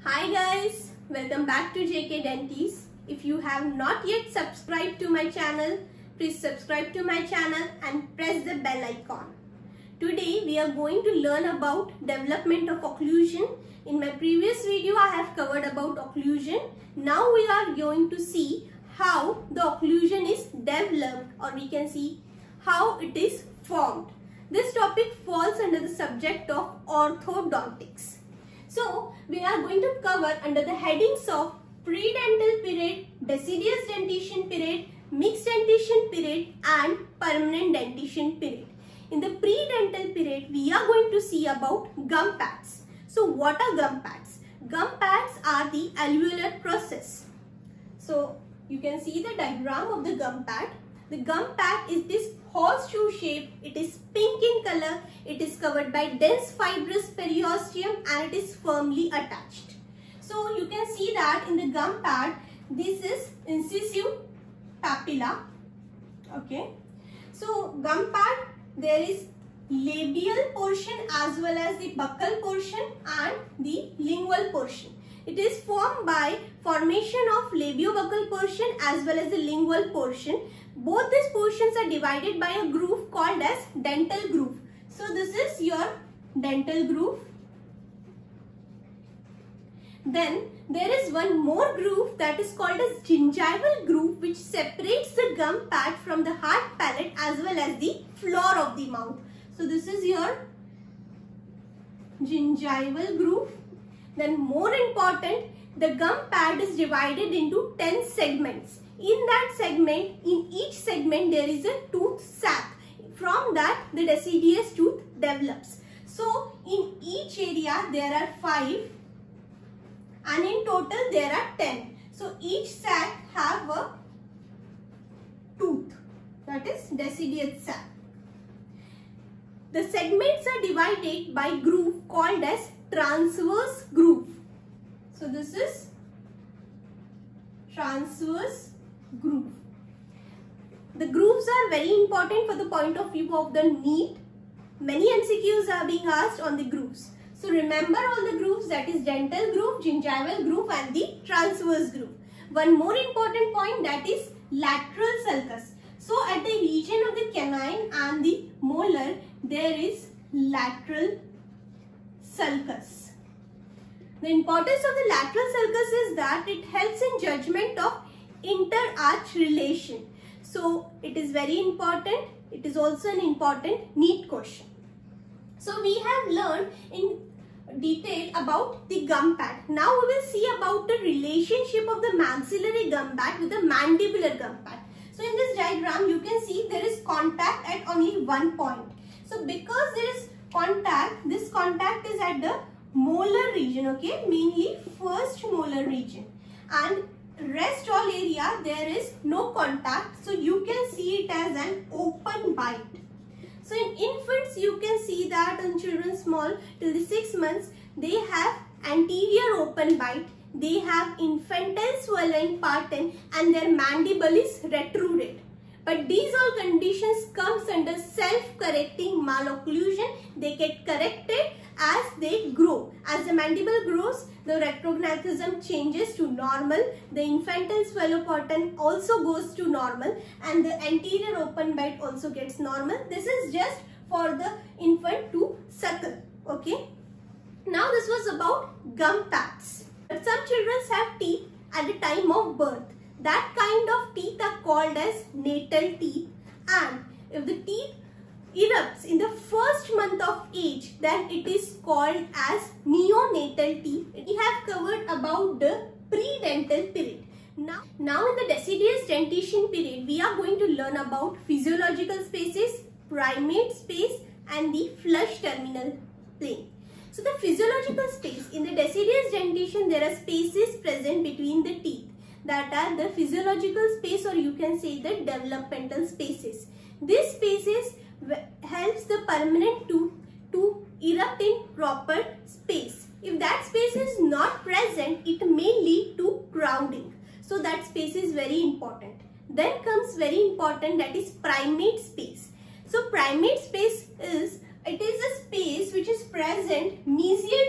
Hi guys, welcome back to JK Dentis. If you have not yet subscribed to my channel, please subscribe to my channel and press the bell icon. Today we are going to learn about development of occlusion. In my previous video I have covered about occlusion. Now we are going to see how the occlusion is developed, or we can see how it is formed. This topic falls under the subject of orthodontics. So, we are going to cover under the headings of pre-dental period, deciduous dentition period, mixed dentition period and permanent dentition period. In the pre-dental period, we are going to see about gum pads. So, what are gum pads? Gum pads are the alveolar process. So, you can see the diagram of the gum pad. The gum pad is this horseshoe shape. It is pink in color. It is covered by dense fibrous periosteum and it is firmly attached. So you can see that in the gum pad, this is incisive papilla. Okay. So gum pad, there is labial portion as well as the buccal portion and the lingual portion. It is formed by formation of labiobuccal portion as well as the lingual portion. Both these portions are divided by a groove called as dental groove. So this is your dental groove. Then there is one more groove that is called as gingival groove, which separates the gum pad from the hard palate as well as the floor of the mouth. So this is your gingival groove. Then more important, the gum pad is divided into 10 segments. In that segment, in each segment there is a tooth sac. From that the deciduous tooth develops. So in each area there are 5 and in total there are 10. So each sac have a tooth, that is deciduous sac. The segments are divided by groove called as transverse groove. So this is transverse groove. The grooves are very important for the point of view of the NEET. Many MCQs are being asked on the grooves. So remember all the grooves, that is dental groove, gingival groove and the transverse groove. One more important point, that is lateral sulcus. So at the region of the canine and the molar, there is lateral sulcus. The importance of the lateral sulcus is that it helps in judgment of inter-arch relation. So it is very important. It is also an important NEET question. So we have learned in detail about the gum pad. Now we will see about the relationship of the maxillary gum pad with the mandibular gum pad. So in this diagram you can see there is contact at only one point. So because there is contact, this contact is at the molar region, okay, mainly first molar region, and rest all area there is no contact, so you can see it as an open bite. So in infants you can see that in children small till the 6 months they have anterior open bite, they have infantile swallowing pattern and their mandible is retruded. But these all conditions comes under self-correcting malocclusion. They get corrected as they grow. As the mandible grows, the retrognathism changes to normal. The infantile swallow pattern also goes to normal and the anterior open bite also gets normal. This is just for the infant to suckle. Okay. Now this was about gum pads. But some children have teeth at the time of birth. That kind of teeth are called as natal teeth, and if the teeth erupts in the first month of age, then it is called as neonatal teeth. We have covered about the pre-dental period. Now in the deciduous dentition period, we are going to learn about physiological spaces, primate space and the flush terminal plane. So the physiological space, in the deciduous dentition there are spaces present between the teeth. That are the physiological space, or you can say the developmental spaces. These spaces helps the permanent tooth to erupt in proper space. If that space is not present, it may lead to crowding. So that space is very important. Then comes very important, that is primate space. So primate space is, it is a space which is present mesial to the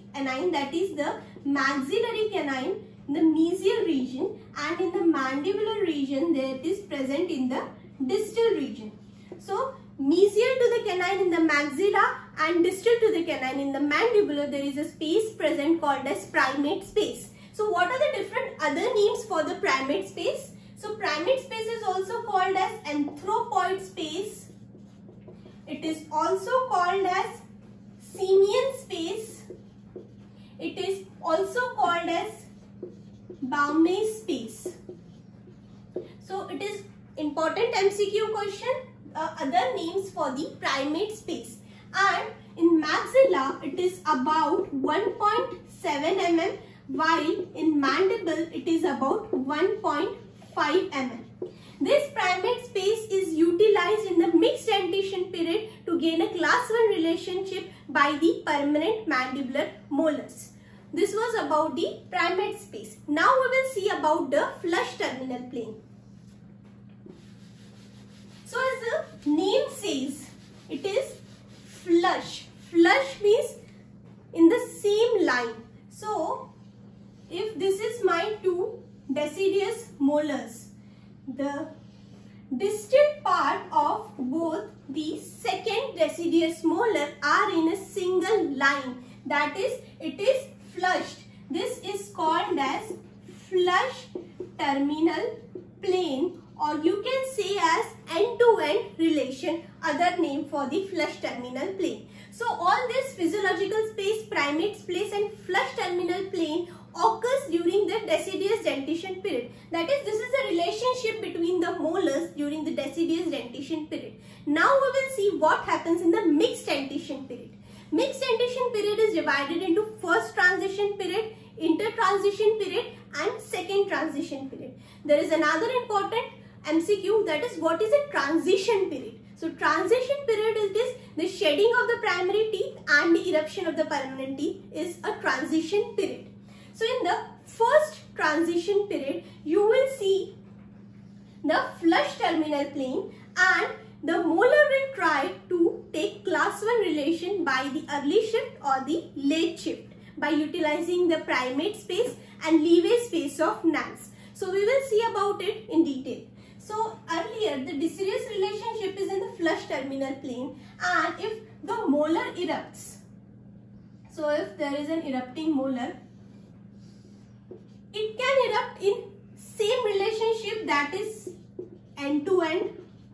canine, that is the maxillary canine in the mesial region, and in the mandibular region there it is present in the distal region. So mesial to the canine in the maxilla and distal to the canine in the mandibular, there is a space present called as primate space. So what are the different other names for the primate space? So primate space is also called as anthropoid space. It is also called as simian space. It is also called as Baumann's space. So it is important MCQ question, other names for the primate space. And in maxilla it is about 1.7 mm, while in mandible it is about 1.5 mm. This primate space is utilized in the mixed dentition period to gain a class 1 relationship by the permanent mandibular molars. This was about the primate space. Now we will see about the flush terminal plane. So as the name says, it is flush. Flush means in the same line. So if this is my two deciduous molars, the distal part of both the second deciduous molar are in a single line. That is, it is flushed. This is called as flush terminal plane, or you can say as end-to-end relation, other name for the flush terminal plane. So all this physiological space, primate space and flush terminal plane occurs during the deciduous dentition period. That is, this is the relationship between the molars during the deciduous dentition period. Now we will see what happens in the mixed dentition period. Mixed dentition period is divided into first transition period, intertransition period and second transition period. There is another important MCQ, that is, what is a transition period? So transition period is the shedding of the primary teeth and the eruption of the permanent teeth is a transition period. So in the first transition period, you will see the flush terminal plane, and the molar will try to take class 1 relation by the early shift or the late shift by utilizing the primate space and leeway space of Nance. So we will see about it in detail. So earlier the deciduous relationship is in the flush terminal plane, and if the molar erupts, so if there is an erupting molar, it can erupt in same relationship, that is end to end,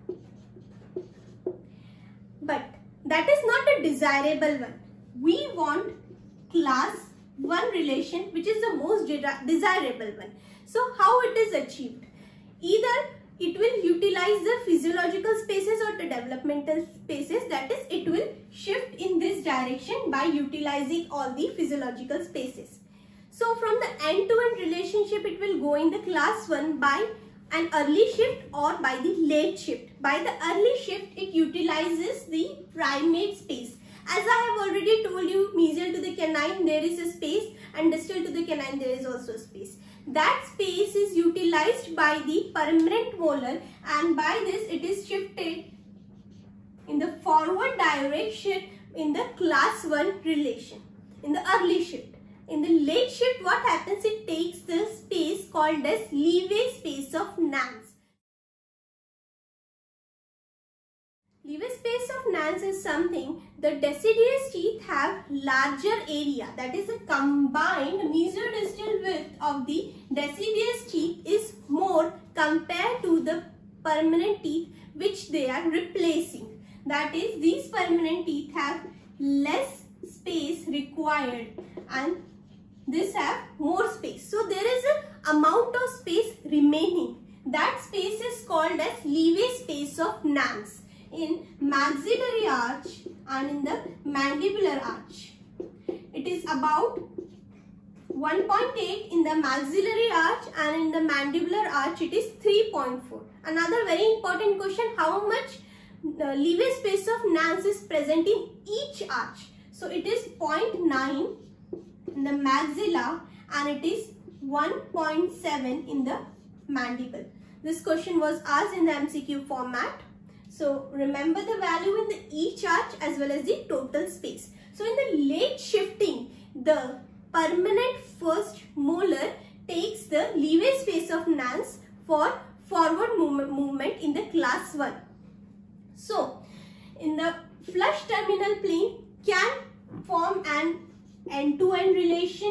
but that is not a desirable one. We want class 1 relation, which is the most desirable one. So how it is achieved? Either it will utilize the physiological spaces or the developmental spaces, that is, it will shift in this direction by utilizing all the physiological spaces. So from the end-to-end relationship, it will go in the class 1 by an early shift or by the late shift. By the early shift, it utilizes the primate space. As I have already told you, mesial to the canine there is a space and distal to the canine there is also a space. That space is utilized by the permanent molar, and by this it is shifted in the forward direction in the class 1 relation in the early shift. In the late shift, what happens? It takes the space called as leeway space of Nance. Leeway space of Nance is something the deciduous teeth have larger area, that is, the combined mesiodistal width of the deciduous teeth is more compared to the permanent teeth which they are replacing. That is, these permanent teeth have less space required and this have more space. So there is an amount of space remaining. That space is called as leeway space of Nance in maxillary arch and in the mandibular arch. It is about 1.8 in the maxillary arch, and in the mandibular arch it is 3.4. Another very important question, how much leeway space of Nance is present in each arch? So it is 0.9 in the maxilla and it is 1.7 in the mandible. This question was asked in the MCQ format. So remember the value in the each arch as well as the total space. So in the late shifting, the permanent first molar takes the leeway space of Nance for forward movement in the class 1. So, in the flush terminal plane can form an end-to-end relation,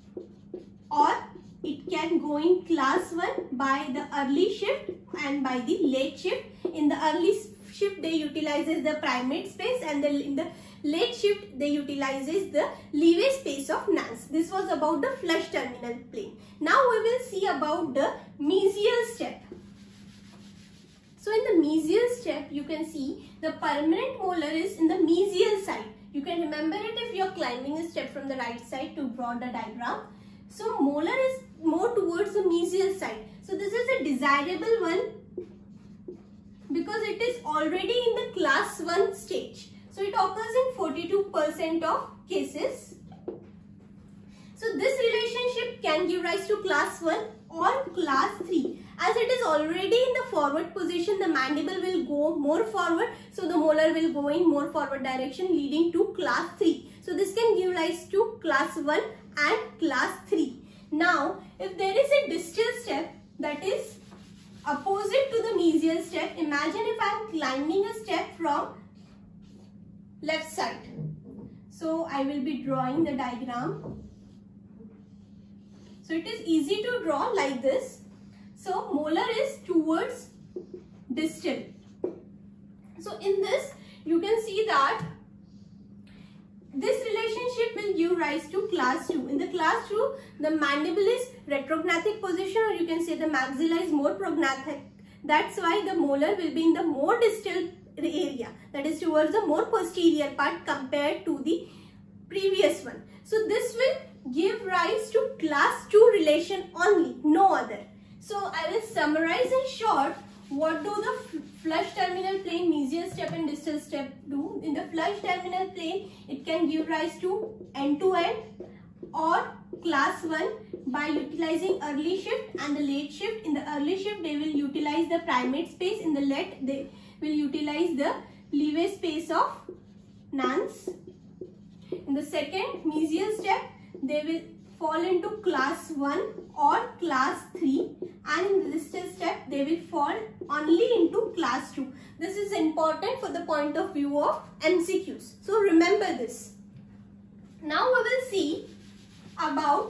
or it can go in class 1 by the early shift and by the late shift. In the early shift they utilizes the primate space, and in the late shift they utilizes the leeway space of Nance. This was about the flush terminal plane. Now we will see about the mesial step. So in the mesial step, you can see the permanent molar is in the mesial side. You can remember it if you are climbing a step from the right side to draw the diagram. So molar is more towards the mesial side. So this is a desirable one because it is already in the class 1 stage. So it occurs in 42% of cases. So this relationship can give rise to class 1 or class 3. As it is already in the forward position, the mandible will go more forward. So the molar will go in more forward direction, leading to class 3. So this can give rise to class 1 and class 3. Now, if there is a distal step that is opposite to the mesial step, imagine if I am climbing a step from left side. So I will be drawing the diagram. So it is easy to draw like this. So molar is towards distal. So in this you can see that this relationship will give rise to class 2. In the class 2, the mandible is retrognathic position, or you can say the maxilla is more prognathic. That's why the molar will be in the more distal area, that is towards the more posterior part compared to the previous one. So this will give rise to class 2 relation only, no other. So I will summarize in short what do the flush terminal plane, mesial step and distal step do. In the flush terminal plane, it can give rise to end-to-end or class 1 by utilizing early shift and the late shift. In the early shift, they will utilize the primate space. In the late, they will utilize the leeway space of Nance. In the second mesial step, they will fall into class 1 or class 3, and in the distal step they will fall only into class 2. This is important for the point of view of MCQs. So remember this. Now we will see about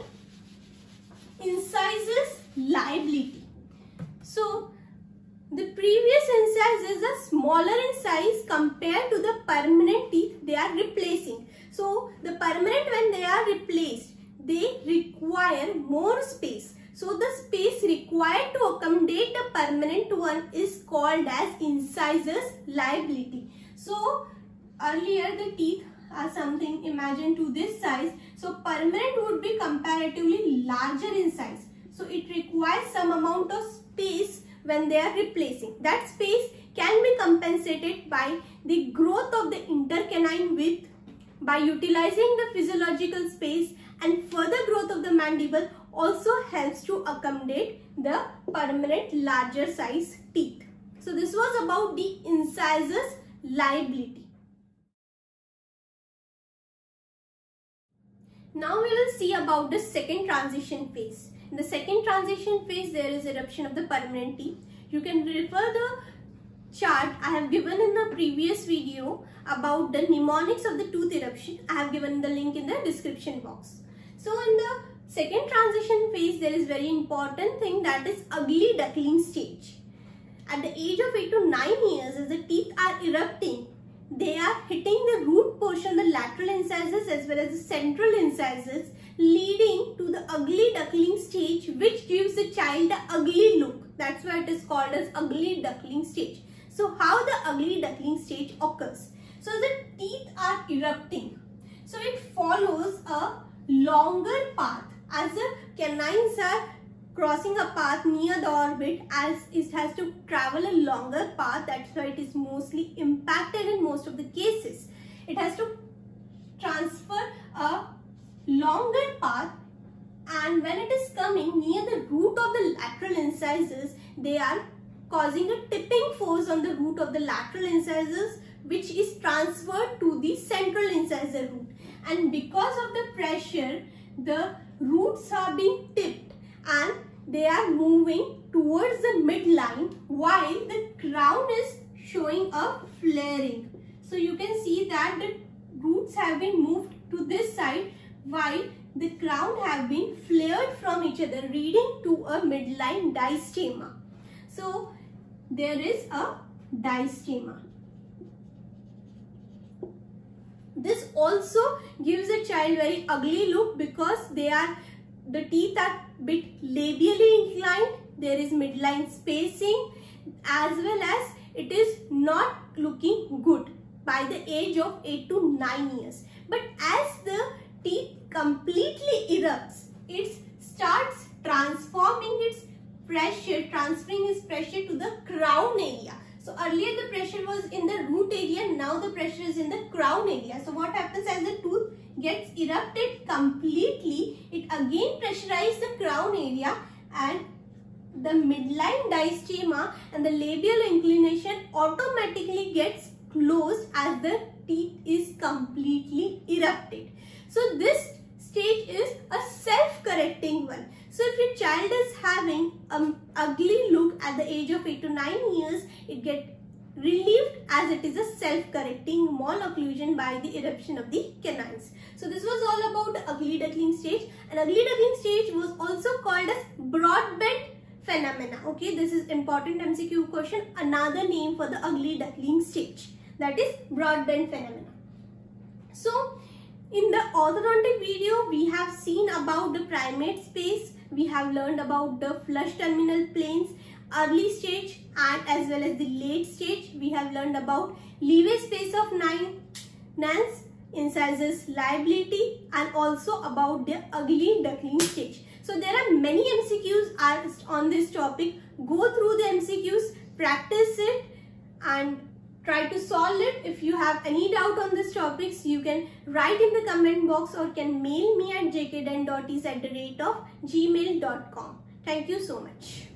incisors liability. So the previous incisors are smaller in size compared to the permanent teeth they are replacing. So the permanent, when they are replaced, they require more space. So the space required to accommodate the permanent one is called as incisors liability. So earlier the teeth are something, imagine, to this size. So permanent would be comparatively larger in size. So it requires some amount of space when they are replacing. That space can be compensated by the growth of the intercanine width by utilizing the physiological space, and further growth of the mandible also helps to accommodate the permanent larger size teeth. So this was about the incisors liability. Now we will see about the second transition phase. In the second transition phase, there is eruption of the permanent teeth. You can refer the chart I have given in the previous video about the mnemonics of the tooth eruption. I have given the link in the description box. So in the second transition phase, there is very important thing, that is ugly duckling stage. At the age of 8 to 9 years, as the teeth are erupting, they are hitting the root portion, the lateral incisors as well as the central incisors, leading to the ugly duckling stage, which gives the child the ugly look. That's why it is called as ugly duckling stage. So how the ugly duckling stage occurs? So the teeth are erupting. So it follows a longer path. As the canines are crossing a path near the orbit, as it has to travel a longer path, that's why it is mostly impacted in most of the cases. It has to transfer a longer path, and when it is coming near the root of the lateral incisors, they are causing a tipping force on the root of the lateral incisors, which is transferred to the central incisor root. and because of the pressure, the roots are being tipped and they are moving towards the midline while the crown is showing a flaring. So you can see that the roots have been moved to this side while the crown have been flared from each other, leading to a midline diastema. So there is a diastema. This also gives a child very ugly look because the teeth are bit labially inclined. There is midline spacing, as well as it is not looking good by the age of 8 to 9 years. But as the teeth completely erupts, it starts transforming its pressure, transferring its pressure to the crown area. So earlier the pressure was in the root area, now the pressure is in the crown area. So what happens as the tooth gets erupted completely, it again pressurizes the crown area and the midline diastema and the labial inclination automatically gets closed as the teeth is completely erupted. So this stage is a self-correcting one. So if your child is having an ugly look at the age of 8 to 9 years, it gets relieved as it is a self-correcting malocclusion by the eruption of the canines. So this was all about the ugly duckling stage. And ugly duckling stage was also called as broadbent phenomena. Okay, this is important MCQ question. Another name for the ugly duckling stage, that is broadbent phenomena. So in the orthodontic video, we have seen about the primate space. We have learned about the flush terminal planes, early stage and as well as the late stage. We have learned about leeway space of Nance, incisors liability, and also about the ugly duckling stage. So there are many MCQs asked on this topic. Go through the MCQs, practice it and try to solve it. If you have any doubt on these topics, you can write in the comment box or can mail me at jkden.is@gmail.com. Thank you so much.